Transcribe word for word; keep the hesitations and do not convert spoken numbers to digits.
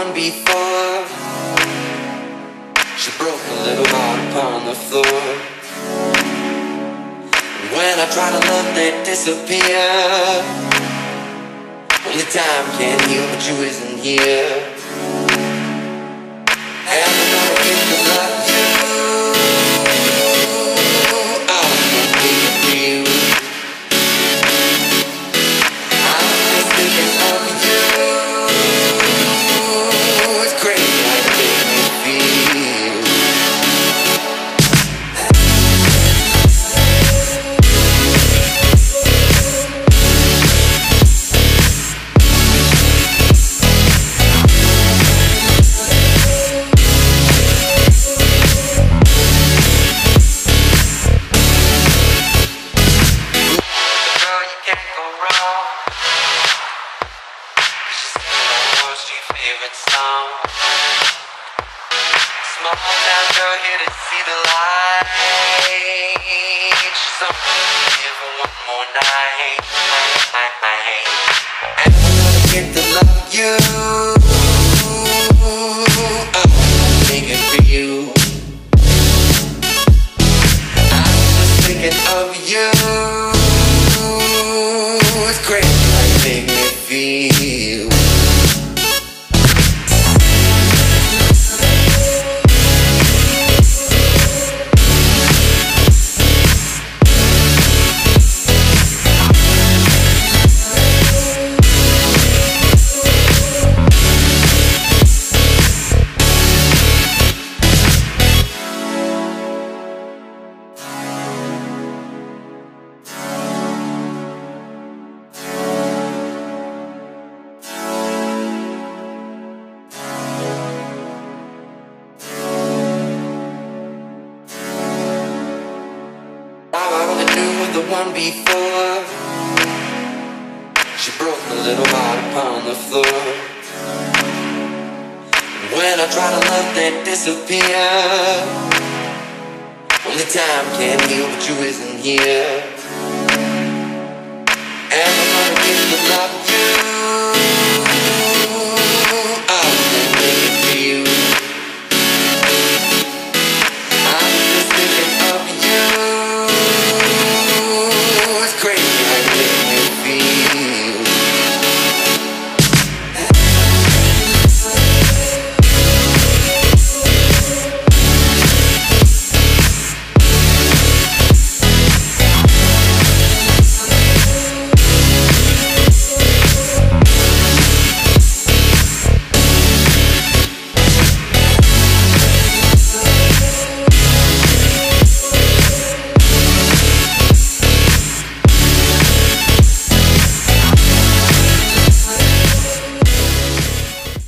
one before. She broke a little heart upon the floor. When I try to love, they disappear. Only time can heal, but you isn't here. And I'm gonna get to love you. I'm gonna be with you. I'm just thinking of you. It's crazy how you make me feel. Favorite song. Small town girl here to see the light. She's only here for one more night. And I'm gonna get to love you. I'm thinking for you. I'm just thinking of you. It's crazy how you make me feel. The one before. She broke a little heart upon the floor. When I try to love, they disappear. Only time can heal, but you isn't here. And I'm gonna get the love